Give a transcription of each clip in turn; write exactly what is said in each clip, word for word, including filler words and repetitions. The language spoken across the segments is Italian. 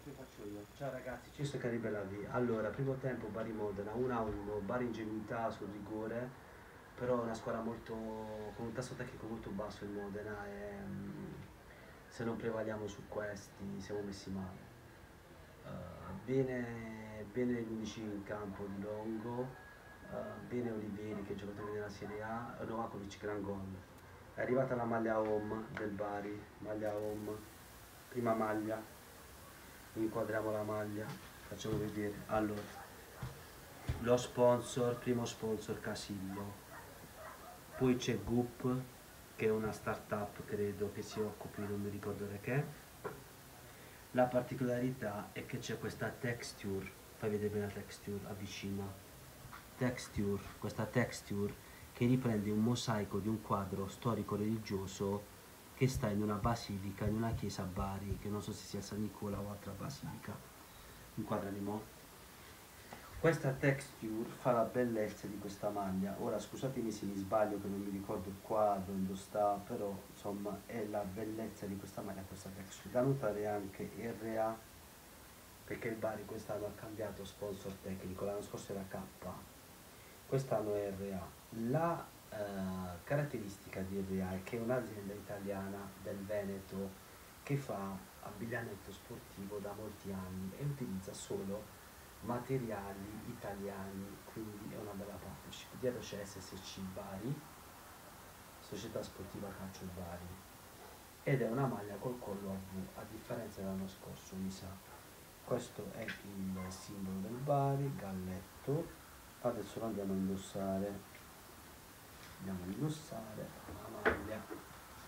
che faccio io. Ciao ragazzi, ci sto caribellati. Allora, primo tempo Bari Modena uno a uno, Bari ingenuità sul rigore, però è una squadra molto con un tasso tecnico molto basso il Modena e mm, se non prevaliamo su questi siamo messi male. Uh, bene, bene gli unici in campo di Longo, uh, bene Olivieri che è giocatore della Serie A, Novakovic gran gol. È arrivata la maglia home del Bari, maglia home, prima maglia, inquadriamo la maglia, facciamo vedere. Allora, lo sponsor, primo sponsor Casillo, poi c'è Goop che è una startup credo che si occupi, non mi ricordo da che. La particolarità è che c'è questa texture, fai vedere bene la texture, avvicina, texture, questa texture che riprende un mosaico di un quadro storico-religioso che sta in una basilica, in una chiesa a Bari, che non so se sia San Nicola o altra basilica. Inquadrami mo'. Questa texture fa la bellezza di questa maglia. Ora scusatemi se mi sbaglio che non mi ricordo il quadro, dove sta, però insomma è la bellezza di questa maglia, questa texture. Da notare anche R A, perché il Bari quest'anno ha cambiato sponsor tecnico, l'anno scorso era K, quest'anno è R A. La eh, caratteristica di R A è che è un'azienda italiana del Veneto che fa abbigliamento sportivo da molti anni e utilizza solo materiali italiani, quindi è una bella partnership. Dietro c'è S S C Bari, Società Sportiva Calcio Bari, ed è una maglia col collo a V, a differenza dell'anno scorso mi sa. Questo è il simbolo del Bari, galletto. Adesso lo andiamo a indossare, andiamo a indossare la maglia.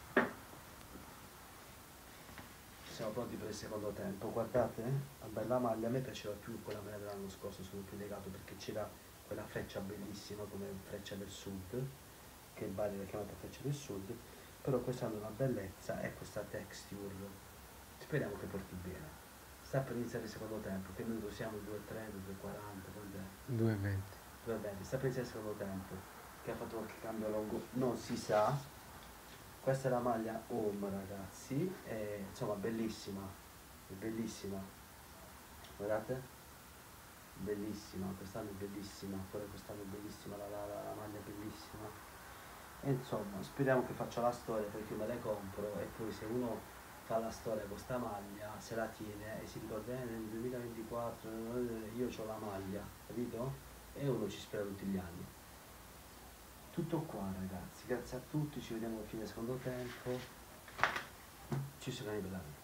Siamo pronti per il secondo tempo. Guardate, la bella maglia, a me piaceva più quella maglia dell'anno scorso, sono più legato perché c'era quella freccia bellissima come freccia del sud, che il Bari l'ha chiamata freccia del sud, però quest'anno la bellezza è questa texture. Speriamo che porti bene. Sta per iniziare il secondo tempo, che noi siamo due e trenta, due e quaranta, due e venti. due e venti, sta per iniziare il secondo tempo, che ha fatto qualche cambio lungo, non si sa. Questa è la maglia home ragazzi, è, insomma bellissima, è bellissima, guardate, bellissima, quest'anno è bellissima, pure quest'anno è bellissima, la, la, la, la maglia è bellissima, e insomma speriamo che faccia la storia perché me le compro e poi se uno fa la storia con questa maglia se la tiene e si ricorda eh, nel duemilaventiquattro io ho la maglia, capito? E uno ci spera tutti gli anni. Tutto qua ragazzi, grazie a tutti, ci vediamo alla fine del secondo tempo, ci sono i pedali.